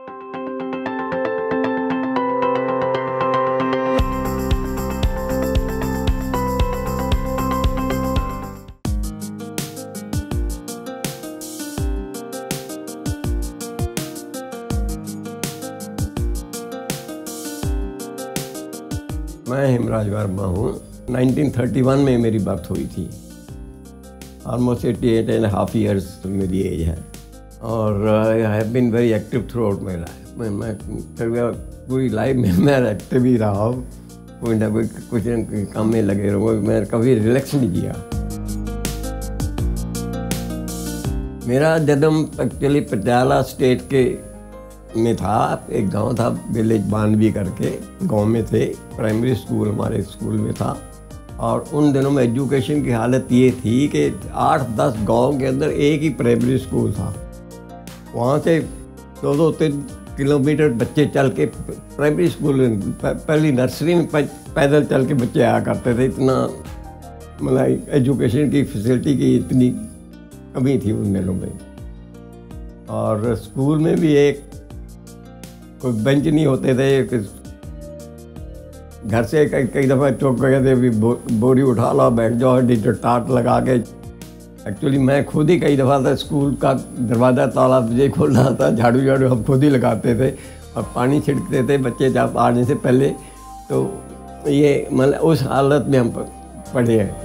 मैं हेमराज वर्मा हूँ। 1931 में मेरी बर्थ हुई थी। ऑलमोस्ट 88.5 ईयर्स मेरी एज है और I have been very active throughout my life. मैं पूरी लाइफ में मैं एक्टिव ही रहा हूँ, कोई ना कोई कुछ न कुछ काम में लगे रहो। मैं कभी रिलैक्स नहीं किया। मेरा जन्म एक्चुअली पटियाला स्टेट के में था। एक गांव था विलेज बानवी करके, गांव में थे। प्राइमरी स्कूल हमारे स्कूल में था और उन दिनों में एजुकेशन की हालत ये थी कि 8-10 गांव के अंदर एक ही प्राइमरी स्कूल था। वहाँ से 2-3 किलोमीटर बच्चे चल के प्राइमरी स्कूल में, पहली नर्सरी में पैदल चल के बच्चे आया करते थे। इतना मतलब एजुकेशन की फैसिलिटी की इतनी कमी थी उन दिनों में। और स्कूल में भी एक कोई बेंच नहीं होते थे। घर से कई दफ़ा चौक गए थे, भी बोरी उठा लो, बैठ जाओ, टीचर टाट लगा के। एक्चुअली मैं खुद ही कई दफ़ा था स्कूल का दरवाज़ा ताला मुझे खोलना था, झाड़ू हम खुद ही लगाते थे और पानी छिड़कते थे बच्चे जब आने से पहले। तो ये मतलब उस हालत में हम पढ़े हैं।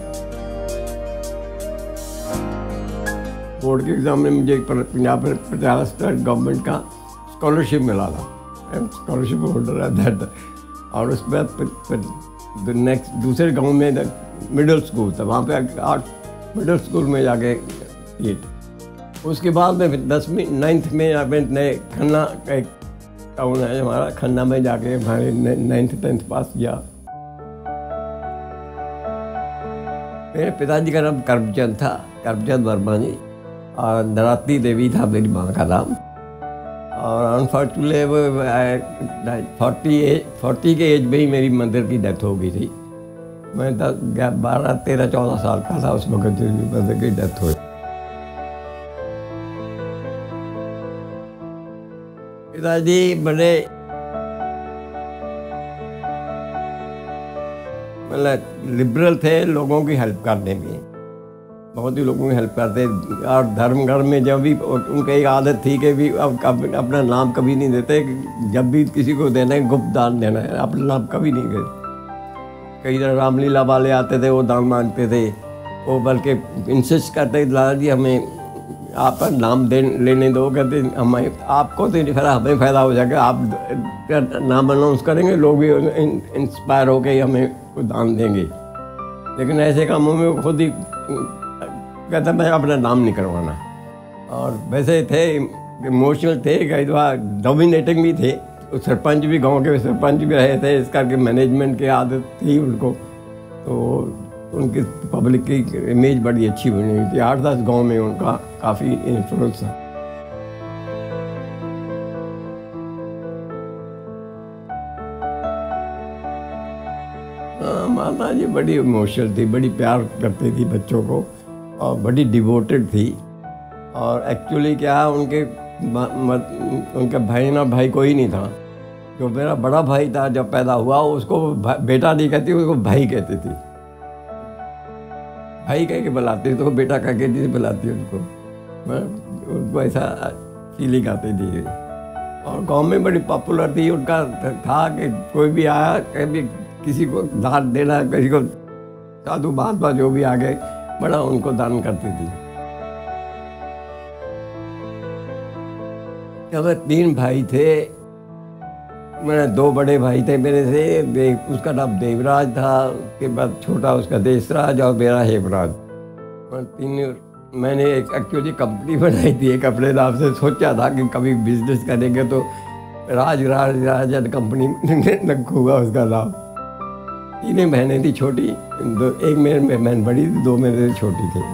बोर्ड के एग्ज़ाम में मुझे पंजाब पटियाला स्टेट गवर्नमेंट का स्कॉलरशिप मिला था। स्कॉलरशिप होल्डर है दैट। और उस बाद नेक्स्ट दूसरे गांव में मिडिल स्कूल था, वहाँ पे मिडिल स्कूल में जाके ये। उसके बाद में 10वीं 9th में अपने खन्ना का एक टाउन है हमारा, खन्ना में जाके हमारे 9th 10th पास किया। मेरे पिताजी का नाम करमचंद था, करमचंद वर्मा जी, और नराती देवी था मेरी माँ का नाम। और अनफॉर्चुनेटली वो 40 के एज में ही मेरी मदर की डेथ हो गई थी। मैं 12, 13, 14 साल का था उस वक्त मदर की डेथ हुई। पिताजी बड़े मतलब लिबरल थे लोगों की हेल्प करने में, बहुत ही लोगों की हेल्प करते। और धर्म घर में जब भी उनकी एक आदत थी कि भी अब अपना नाम कभी नहीं देते, जब भी किसी को देना है गुप्त दान देना है, अपना नाम कभी नहीं देते। कई तरह रामलीला वाले आते थे, वो दान मांगते थे, वो बल्कि इंसिस्ट करते दादा जी हमें आपका नाम लेने दो। कहते हमें आपको तो नहीं फायदा, हमें फ़ायदा हो जाएगा, आप नाम अनाउंस करेंगे, लोग भी इंस्पायर हो के हमें दान देंगे। लेकिन ऐसे कामों में खुद ही कहता मैं अपना नाम नहीं करवाना। और वैसे थे इमोशनल थे, कई दफ़ा डोमिनेटिंग भी थे। सरपंच भी, गांव के सरपंच भी रहे थे, इस करके मैनेजमेंट की आदत थी उनको। तो उनकी पब्लिक की इमेज बड़ी अच्छी बनी हुई थी। 8-10 गांव में उनका काफ़ी इन्फ्लुएंस था। माता जी बड़ी इमोशनल थी, बड़ी प्यार करती थी बच्चों को और बड़ी डिवोटेड थी। और एक्चुअली क्या उनके भाई कोई नहीं था। जो मेरा बड़ा भाई था जब पैदा हुआ, उसको बेटा नहीं कहती, उसको भाई कहती थी। भाई कह के बुलाती, तो बेटा कह के नहीं बुलाती उनको। उनको ऐसा फीलिंग आती थी। और गांव में बड़ी पॉपुलर थी। उनका था कि कोई भी आया, कभी किसी को दान देना, किसी को साधु महात्मा जो भी आ गए, बड़ा उनको दान करती थी। हमें 3 भाई थे। मेरे 2 बड़े भाई थे मेरे से, उसका नाम देवराज था, उसके बाद छोटा उसका देशराज और मेरा हेमराज। मैंने एक एक्चुअली कंपनी बनाई थी एक अपने नाम से। सोचा था कि कभी बिजनेस करेंगे तो राज कंपनी रखूँगा उसका नाम। 3 बहनें थी छोटी, एक मेरे बहन बड़ी थी, 2 मेरे से छोटी थी।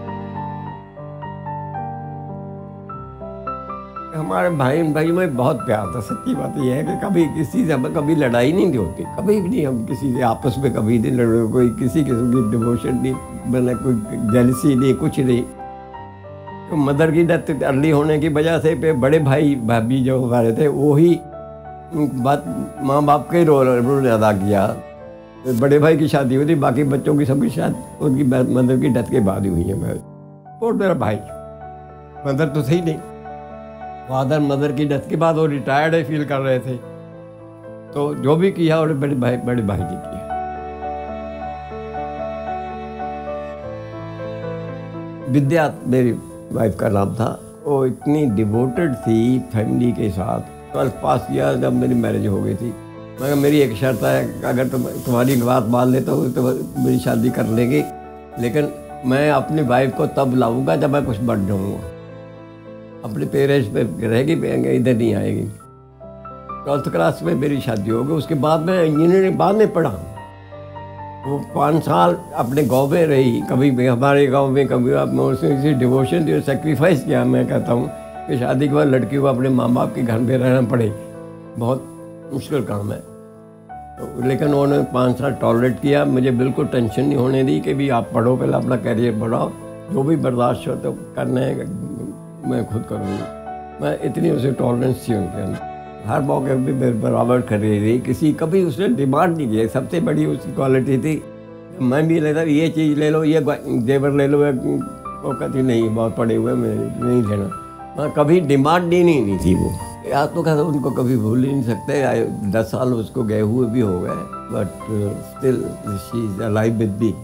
हमारे भाई में बहुत प्यार था। सच्ची बात यह है कि कभी किसी से हमें कभी लड़ाई नहीं होती, कभी भी नहीं। हम किसी से आपस में कभी नहीं लड़े, कोई किसी किस्म की डिवोशन नहीं, मतलब कोई जेलसी नहीं, कुछ नहीं। तो मदर की डेथ अर्ली होने की वजह से पे बड़े भाई भाभी जो हमारे थे वो ही बात माँ बाप के रोल अदा किया। तो बड़े भाई की शादी हुई थी, बाकी बच्चों की सबकी शादी उनकी मदर की डेथ के बाद ही हुई है। मैं और मेरा भाई, मदर तो थी नहीं। फादर मदर की डेथ के बाद वो रिटायर्ड फील कर रहे थे, तो जो भी किया उन्होंने बड़े भाई ने किया। विद्या मेरी वाइफ का नाम था। वो इतनी डिवोटेड थी फैमिली के साथ। 12th पास किया जब मेरी मैरिज हो गई थी। मगर मेरी एक शर्त है, अगर तुम्हारी बात मान लेता हूँ तो मेरी शादी कर लेंगे, लेकिन मैं अपनी वाइफ को तब लाऊंगा जब मैं कुछ बन जाऊँगा। अपने पेरेंट्स पे रहेगी, इधर नहीं आएगी। 12th क्लास में मेरी शादी हो गई। उसके बाद मैं इंजीनियरिंग बाद में पढ़ा। वो 5 साल अपने गांव में रही, कभी भी हमारे गांव में, कभी उसने डिवोशन जो सेक्रीफाइस किया। मैं कहता हूँ कि शादी के बाद लड़की को अपने माँ बाप के घर में रहना पड़े, बहुत मुश्किल काम है। तो लेकिन उन्होंने 5 साल टॉलरेट किया। मुझे बिल्कुल टेंशन नहीं होने दी कि भी आप पढ़ो, पहले अपना करियर बढ़ाओ, जो भी बर्दाश्त हो तो करना है, मैं खुद करूँगा। मैं इतनी उसे टॉलरेंस थी उनके अंदर। हर मौके पे बराबर खड़ी रही, किसी कभी उसने डिमांड नहीं की। सबसे बड़ी उसकी क्वालिटी थी, मैं भी लेता ये चीज़ ले लो, ये जेवर ले लो, वो कहती नहीं बहुत पड़े हुए मैं नहीं लेना। मैं कभी डिमांड ही नहीं थी वो। याद तो कहता उनको कभी भूल ही नहीं सकते। 10 साल उसको गए हुए भी हो गए, but still she is alive with me.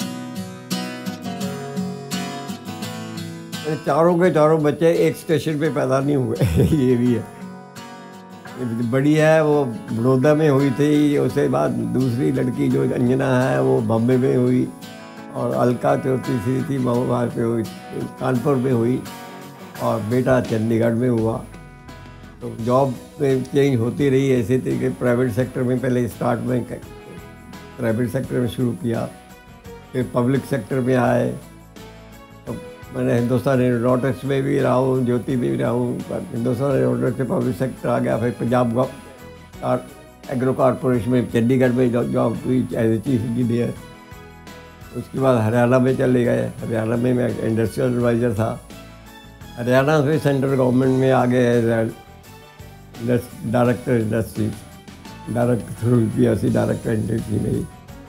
चारों के चारों बच्चे एक स्टेशन पे पैदा नहीं हुए ये भी है। बड़ी है वो बड़ौदा में हुई थी, उसके बाद दूसरी लड़की जो अंजना है वो बॉम्बे में हुई, और अलका जो तीसरी थी वो वहाँ पे हुई, कानपुर में हुई, और बेटा चंडीगढ़ में हुआ। तो जॉब में चेंज होती रही। ऐसे थे कि प्राइवेट सेक्टर में पहले स्टार्ट में प्राइवेट सेक्टर में शुरू किया, फिर पब्लिक सेक्टर में आए। तो मैंने हिंदुस्तान एरोनॉटिक्स में भी रहा हूँ, ज्योति में भी रहा हूँ। हिंदुस्तान एरोनॉटिक्स से पब्लिक सेक्टर आ गया, फिर पंजाब एग्रो कॉरपोरेशन में चंडीगढ़ में जॉब हुई एज ए चीफ इंजीनियर। उसके बाद हरियाणा में चले गए। हरियाणा में मैं इंडस्ट्रियल एडवाइज़र था। हरियाणा से सेंट्रल गवर्नमेंट में आ गए as director industry, director through PSC director industry में।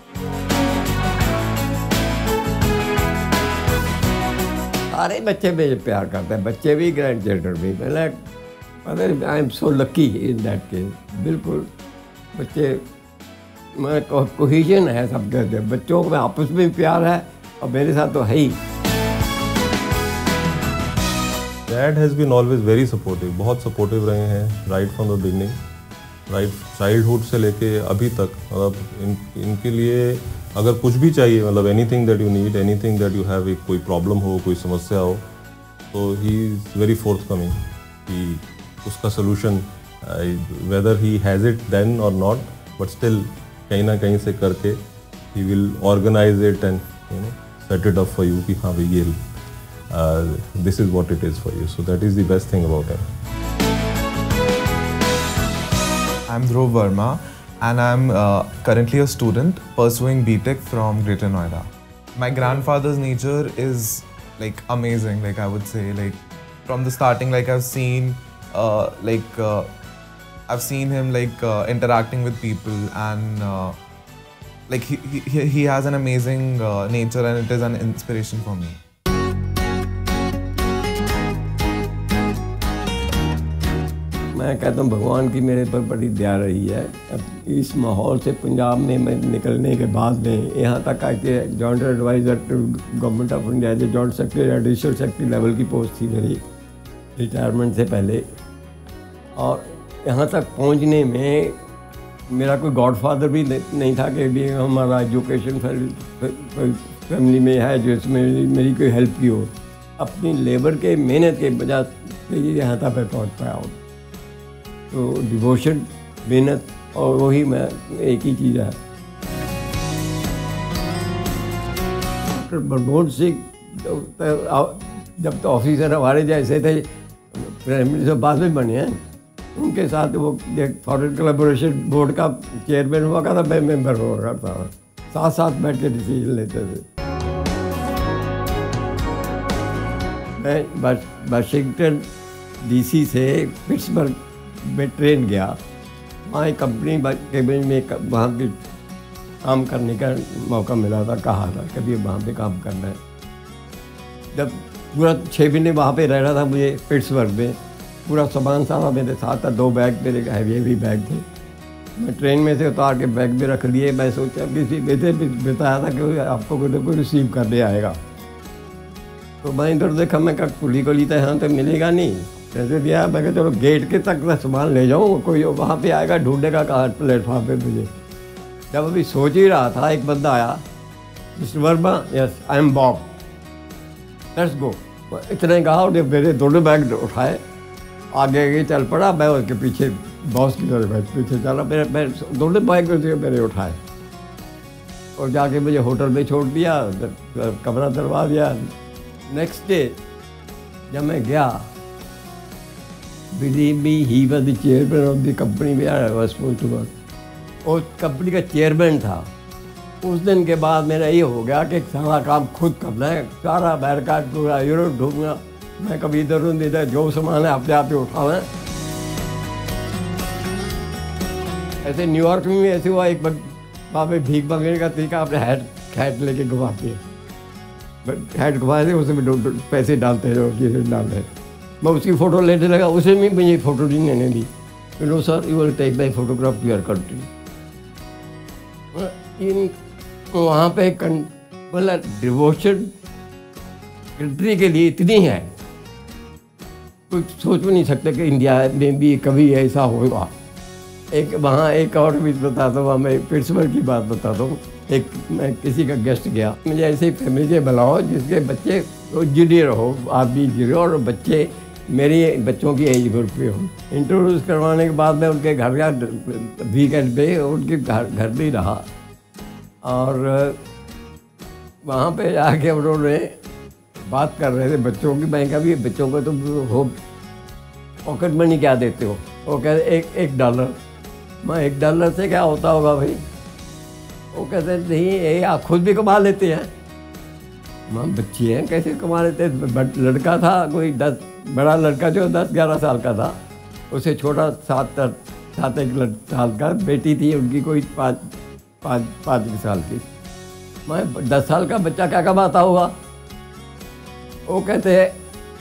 सारे बच्चे मुझे प्यार करते हैं, बच्चे भी ग्रैंड चिल्ड्रन भी। मैंने I am so lucky in that case. बिल्कुल बच्चे मैं कोहेजन है सबके, बच्चों में आपस में प्यार है, और मेरे साथ तो है ही। Dad has been always very supportive, बहुत सपोर्टिव रहे हैं right from the beginning, right childhood से लेके अभी तक। मतलब इनके लिए अगर कुछ भी चाहिए, मतलब anything that you need, anything that you have, कोई प्रॉब्लम हो, कोई समस्या हो, तो ही इज़ वेरी फोर्थकमिंग कि उसका solution whether he has it then और नॉट, बट स्टिल कहीं ना कहीं से करके he will organise it and set it up for you कि हाँ भाई ये this is what it is for you. So that is the best thing about him. I'm Hemraj Verma, and I'm currently a student pursuing BTech from Greater Noida. My grandfather's nature is like amazing. Like I would say, like from the starting, like I've seen him like interacting with people, and like he has an amazing nature, and it is an inspiration for me. मैं कहता हूँ भगवान की मेरे पर बड़ी दया रही है। अब इस माहौल से पंजाब में मैं निकलने के बाद में यहाँ तक आके joint adviser to government of India, जो joint secretary additional secretary level की पोस्ट थी मेरी रिटायरमेंट से पहले। और यहाँ तक पहुँचने में मेरा कोई गॉडफादर भी नहीं था कि भी हमारा एजुकेशन फैमिली में है जो इसमें मेरी कोई हेल्प की हो। अपनी लेबर के मेहनत के वजह से यहाँ तक मैं पहुँच पाया हूँ। तो डिवोशन, मेहनत, और वही मैं एक ही चीज़ है। डॉक्टर मनमोहन सिंह जब तो ऑफिसर हमारे जैसे थे, प्राइम मिनिस्टर बाद में बने हैं, उनके साथ वो फॉरेन कोलैबोरेशन बोर्ड का चेयरमैन हुआ करता, मैं मेंबर हुआ करता था, साथ साथ बैठ के डिसीजन लेते थे। मैं वाशिंगटन डीसी से पिट्सबर्ग में ट्रेन गया। वहाँ एक कंपनी में वहाँ पे काम करने का मौका मिला था, कहा था कभी वहाँ पे काम करना है। जब पूरा 6 महीने वहाँ पे रह रहा था मुझे पिट्सबर्ग में, पूरा सामान सारा मेरे साथ था, 2 बैग मेरे हैवी बैग थे। मैं ट्रेन में से उतार के बैग में रख लिए। मैं सोचा किसी मेरे बताया था कि आपको कोई रिसीव करने आएगा। तो मैं इधर देखा, मैं कहा कुली तो यहाँ तो मिलेगा नहीं। पैसे दिया, मैं कहा चलो गेट के तक मैं सामान ले जाऊँ, कोई वहाँ पे आएगा ढूंढेगा कहाँ प्लेटफॉर्म पे मुझे। जब अभी सोच ही रहा था, एक बंदा आया, mister Verma, yes I am Bob, let's go. इतने कहा और मेरे दोनों बैग उठाए, आगे चल पड़ा। मैं उसके पीछे बॉस की तरह पीछे चला। मैं दोनों बैग मेरे उठाए और जाके मुझे होटल में छोड़ दिया, कमरा दिलवा दिया। नेक्स्ट डे जब मैं गया, believe me, he was the chairman of the company where I was supposed to work. उस कंपनी का चेयरमैन था। उस दिन के बाद मेरा ये हो गया कि सारा काम खुद करना है, सारा अमेरिका पूरा यूरोप ढूंढूंगा। मैं कभी इधर उधर जो सामान है अपने आप ही उठाना है। ऐसे न्यूयॉर्क में भी ऐसे हुआ, एक वहाँ पे भीख मांगने का तरीका, अपने हैट लेके घुमाते हैं, हैट घुमा दे, उसमें पैसे डालते रहो, चीज़ें डालते हैं। मैं उसकी फ़ोटो लेने लगा, उसे भी मुझे फ़ोटो नहीं लेने दी। You know sir, you will take my photograph to your country. वहाँ पे मतलब डिवोशन कंट्री के लिए इतनी है, कुछ सोच भी नहीं सकते कि इंडिया में भी कभी ऐसा होगा। एक वहाँ एक और भी बताता हूँ, मैं पिट्सबर्ग की बात बताता हूँ। एक मैं किसी का गेस्ट गया, मुझे ऐसे ही फैमिली के बुलाओ जिसके बच्चे इंजीनियर हो, आप भी इंजीनियर और बच्चे मेरी बच्चों की एज ग्रुप पे हो। इंट्रोड्यूस करवाने के बाद मैं उनके घर गया वीकेंड पे, उनके घर भी रहा और वहाँ पे जाके उन्होंने बात कर रहे थे बच्चों की। मैं कभी बच्चों को तुम हो पॉकेट मनी क्या देते हो? वो कहते $1। मैं $1 से क्या होता होगा भाई? वो कहते नहीं, ये आप खुद भी कमा लेते हैं। मैं बच्चे हैं कैसे कमा लेते हैं? लड़का था कोई 10, बड़ा लड़का जो 10-11 साल का था, उसे छोटा 7 साल का बेटी थी उनकी, कोई 5 साल की। मैं 10 साल का बच्चा क्या कमाता होगा? वो कहते हैं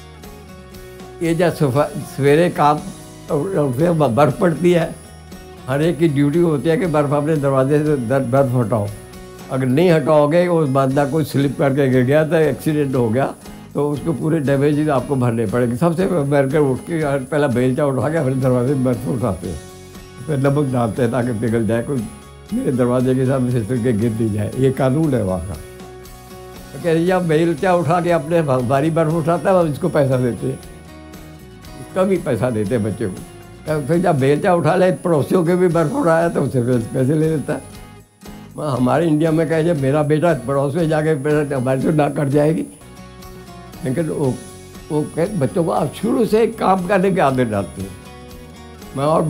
ये जब सवेरे काम बर्फ़ पड़ती है, हर एक की ड्यूटी होती है कि बर्फ़ अपने दरवाजे से बर्फ़ हटाओ। अगर नहीं हटाओगे, उस बंदा कोई स्लिप करके गिर गया था, एक्सीडेंट हो गया, तो उसको पूरे डैमेज आपको भरने पड़ेंगे। सबसे बैठ कर उठ के पहला बेलचा उठा के अपने दरवाजे में बर्फ़ उठाते हैं, फिर नमक डालते हैं ताकि पिघल जाए, कोई मेरे दरवाजे के सामने से के गिर नहीं जाए। ये कानून है वहाँ का। तो कह रही आप बेलचा उठा के अपने भारी बर्फ़ उठाता है, इसको पैसा देते हैं, उसका भी पैसा देते हैं बच्चे को। फिर जब बेलचा उठा ले, पड़ोसियों के भी बर्फ़ उठाया तो उससे पैसे ले लेता है। हमारे इंडिया में कहे जब मेरा बेटा पड़ोस में जाके हमारी तो ना कट जाएगी। लेकिन वो कहे बच्चों को आप शुरू से काम करने की आदत डालते हैं। मैं और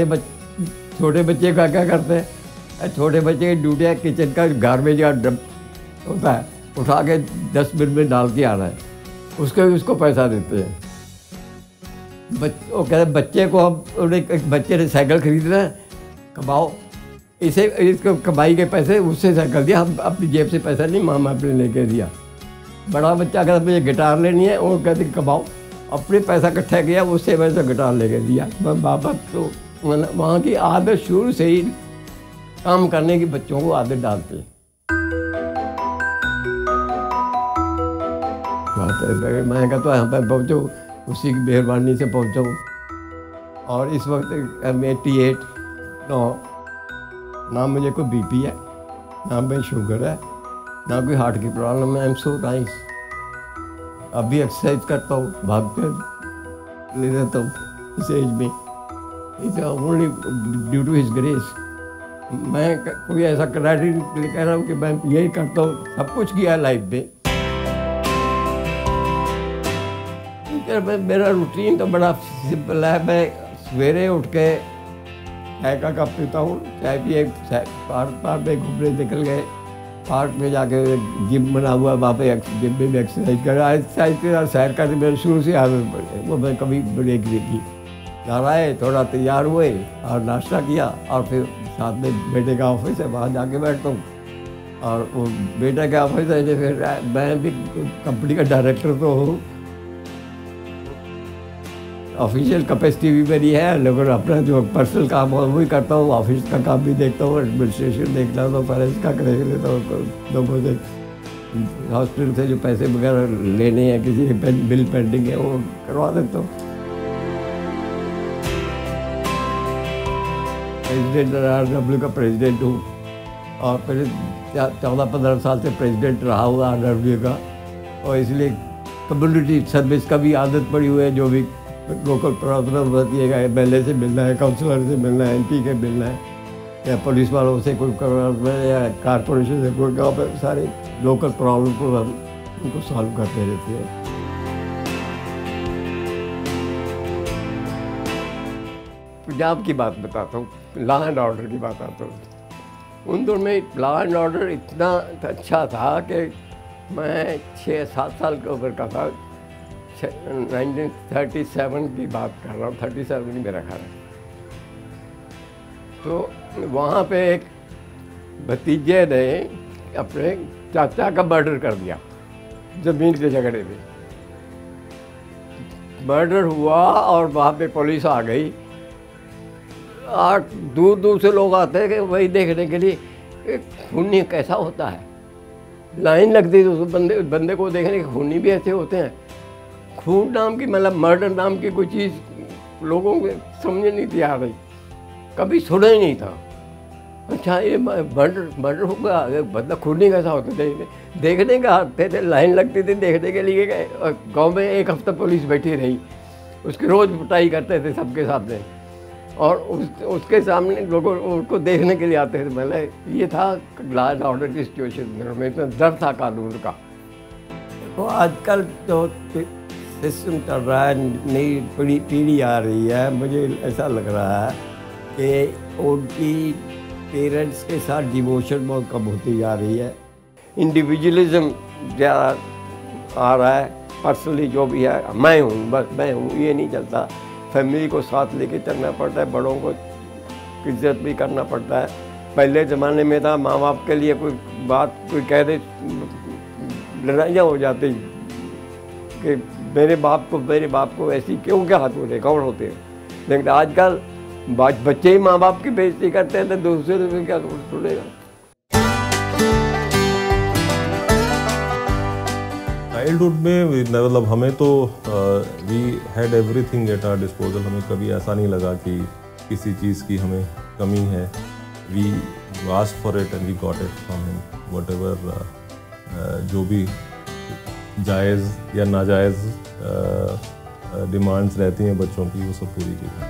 छोटे बच्चे का क्या करते हैं? छोटे बच्चे की ड्यूटी है किचन का गार्बेज का डब होता है, उठा के 10 मिनट में डाल के आना है, उसको पैसा देते हैं। वो कहते बच्चे को हम एक बच्चे ने साइकिल खरीदना है, कमाओ, इसको कमाई के पैसे उससे साइकिल दिया, हम अपनी जेब से पैसा नहीं, मामा अपने लेके दिया। बड़ा बच्चा कहता मुझे गिटार लेनी है, और कहते कमाओ, अपने पैसा इकट्ठा किया, उससे पैसा गिटार लेके दिया। बाप तो वहाँ की आदत शुरू से ही काम करने की बच्चों को आदत डालते हैं। मैं कहता हूँ यहाँ पर पहुँचो, उसी की मेहरबानी से पहुँचाऊँ। और इस वक्त 88 ना मुझे कोई बीपी है, ना मुझे शुगर है, ना कोई हार्ट की प्रॉब्लम है। I am so nice. अभी एक्सरसाइज करता हूँ, भागते ले लेता हूँ इस एज में। It's only due to his grace. मैं कोई ऐसा क्राइटेरिया कह रहा हूँ कि मैं यही करता हूँ, सब कुछ किया लाइफ में। मेरा रूटीन तो बड़ा सिंपल है। मैं सवेरे उठ के चाय का कप पीता हूँ, चाय पिए, पार्क में घूमने निकल गए, पार्क में जाके जिम बना हुआ, वहाँ पे जिम में एक्सरसाइज कर रहा है। एक्सरसाइज के साथ सैर करके मेरे शुरू से आदत पड़ी, वो मैं कभी ब्रेक नहीं की। घर आए, थोड़ा तैयार हुए और नाश्ता किया और फिर साथ में बेटे का ऑफिस है, वहाँ जाके बैठता हूँ। और वो बेटा का ऑफिस है, फिर मैं भी कंपनी का डायरेक्टर तो हूँ, ऑफिशियल कैपेसिटी भी मेरी है, लेकिन अपना जो पर्सनल काम है वही करता हूँ। ऑफिस का काम भी देखता हूँ, एडमिनिस्ट्रेशन देखता हूँ, फाइनेंस का कर लेता हूँ, लोगों से हॉस्पिटल से जो पैसे वगैरह लेने हैं, किसी के बिल पेंडिंग है वो करवा देता हूँ। प्रेसिडेंट RW का प्रेसिडेंट हूँ और फिर 14-15 साल से प्रेसिडेंट रहा हुआ RW का, और इसलिए कम्युनिटी सर्विस का भी आदत पड़ी हुई है। जो भी लोकल प्रॉब्लम होती है, MLA से मिलना है, काउंसलर से मिलना है, MP के मिलना है, या पुलिस वालों से कोई प्रॉब्लम है, या कारपोरेशन से कोई, गाँव पर सारे लोकल प्रॉब्लम को हम उनको सॉल्व करते रहते हैं। पंजाब की बात बताता हूँ, लॉ एंड ऑर्डर की बात आता हूँ। उन दिनों में लॉ एंड ऑर्डर इतना अच्छा था कि मैं 6-7 साल की उम्र का था, 1937 की बात कर रहा हूँ, 37 ही मेरा ख्याल है। तो वहाँ पे एक भतीजे ने अपने चाचा का मर्डर कर दिया, ज़मीन के झगड़े में मर्डर हुआ, और वहाँ पे पुलिस आ गई। और दूर दूर से लोग आते हैं कि वही देखने के लिए कि खूनी कैसा होता है। लाइन लगती तो बंदे को देखने के, खूनी भी ऐसे होते हैं। खून नाम की, मतलब मर्डर नाम की कोई चीज़ लोगों को समझ नहीं थी आ रही, कभी सुना ही नहीं था। अच्छा, ये मर्डर हो गया, बंदा खूनी कैसा होता है, देखने का आते थे, लाइन लगती थी देखने के लिए। गांव में 1 हफ्ता पुलिस बैठी रही, उसकी रोज़ पिटाई करते थे सबके सामने, और उसके सामने लोगों उसको देखने के लिए आते थे। मतलब ये था लॉ एंड ऑर्डर की सिचुएशन में, इतना डर था कानून का। तो आजकल जो सिस्टम चल रहा है, नई पीढ़ी आ रही है, मुझे ऐसा लग रहा है कि उनकी पेरेंट्स के साथ डिवोशन बहुत कम होती जा रही है। इंडिविजुअलिज्म ज़्यादा आ रहा है। पर्सनली जो भी है, मैं हूँ, बस मैं हूँ, ये नहीं चलता। फैमिली को साथ लेके चलना पड़ता है, बड़ों को इज्जत भी करना पड़ता है। पहले ज़माने में था, माँ बाप के लिए कोई बात कोई कह दे, लड़ाइयाँ हो जाती कि मेरे बाप को ऐसी क्यों, क्या हाथ होते, कौन होते हैं। लेकिन आजकल बच्चे ही माँ बाप की बेइज्जती करते हैं, तो दूसरे से क्या सुनेगा। चाइल्डहुड में मतलब हमें तो we had everything at our disposal. हमें कभी ऐसा नहीं लगा कि किसी चीज़ की हमें कमी है। We asked for it and we got it from him. Whatever जो भी जायज़ या नाजायज़ डिमांड्स रहती हैं बच्चों की, वो सब पूरी की।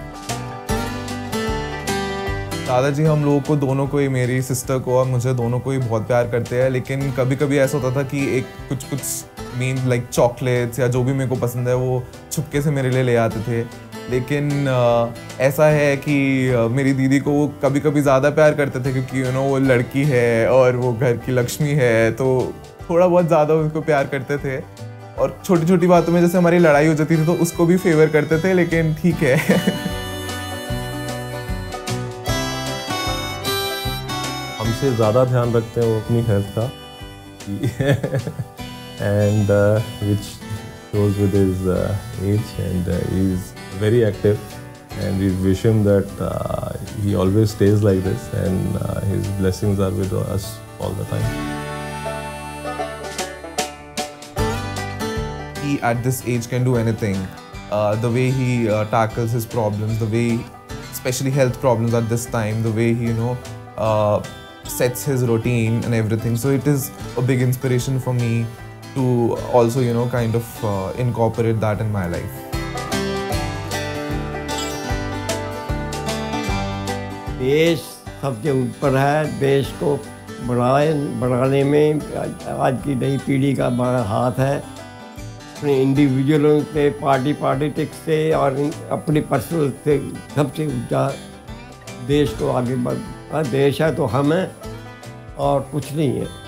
दादाजी हम लोगों को दोनों को ही, मेरी सिस्टर को और मुझे, दोनों को ही बहुत प्यार करते हैं। लेकिन कभी कभी ऐसा होता था कि एक कुछ मीन लाइक चॉकलेट्स या जो भी मेरे को पसंद है वो छुपके से मेरे लिए ले आते थे। लेकिन ऐसा है कि मेरी दीदी को वो कभी कभी ज़्यादा प्यार करते थे, क्योंकि वो लड़की है और वो घर की लक्ष्मी है, तो थोड़ा बहुत ज़्यादा उसको प्यार करते थे। और छोटी छोटी बातों में जैसे हमारी लड़ाई हो जाती थी तो उसको भी फेवर करते थे, लेकिन ठीक है। हमसे ज़्यादा ध्यान रखते हैं वो अपनी हेल्थ का, and which goes with his age, and he is very active, and we wish him that he always stays like this, and his blessings are with us all the time. He at this age can do anything. The way he tackles his problems, the way, especially health problems at this time, the way he sets his routine and everything. So it is a big inspiration for me to also kind of incorporate that in my life. देश सबसे ऊपर है। देश को बढ़ाने में आज की नई पीढ़ी का बड़ा हाथ है। अपने इंडिविजुअलों से, पॉलिटिक्स से और अपने पर्सनल से सबसे ऊंचा देश को आगे बढ़। देश है तो हम हैं और कुछ नहीं है।